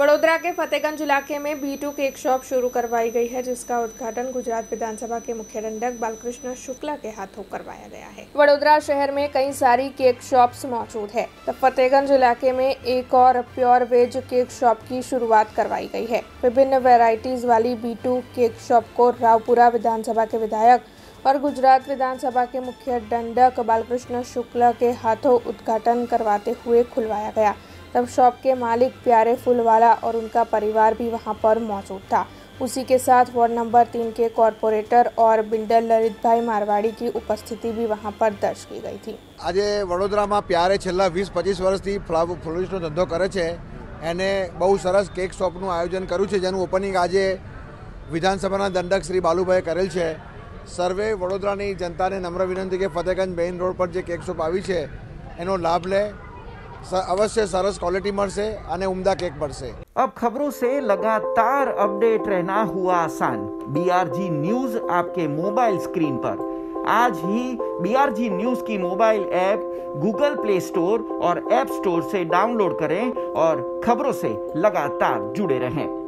वडोदरा के फतेहगंज इलाके में B2 केक शॉप शुरू करवाई गई है, जिसका उद्घाटन गुजरात विधानसभा के मुख्य दंडक बालकृष्ण शुक्ला के हाथों करवाया गया है। वडोदरा शहर में कई सारी केक शॉप्स मौजूद है, तब फतेहगंज इलाके में एक और प्योर वेज केक शॉप की शुरुआत करवाई गई है। विभिन्न वैरायटीज वाली B2 केक शॉप को रावपुरा विधानसभा के विधायक और गुजरात विधानसभा के मुख्य दंडक बालकृष्ण शुक्ला के हाथों उद्घाटन करवाते हुए खुलवाया गया। तब शॉप के मालिक प्यारे फूलवाला और उनका परिवार भी वहां पर मौजूद था। उसी के साथ वार्ड नंबर 3 के कॉर्पोरेटर और बिल्डर ललित भाई मारवाड़ी की उपस्थिति भी वहां पर दर्ज की गई थी। आज वडोदरा में प्यारे छेल्ला 20-25 वर्षथी फ्लोरिस्टनो धंधो करे छे, एने बहु सरस केक शॉपનું आयोजन कर्યું છે, જેનું ઓપનિંગ આજે વિધાનસભાના દંડક શ્રી બાલુભાઈએ કરેલ છે। સર્વે વડોદરાની જનતાને નમ્ર વિનંતી કે ફતેહગંજ મેઇન રોડ પર જે કેક શોપ આવી છે એનો લાભ લે। अवश्य सरस क्वालिटी मळशे अने उम्दा केक मळशे। अब खबरों से लगातार अपडेट रहना हुआ आसान। BRG न्यूज आपके मोबाइल स्क्रीन पर। आज ही BRG न्यूज की mobile app Google Play Store और ऐप स्टोर से डाउनलोड करें और खबरों से लगातार जुड़े रहें।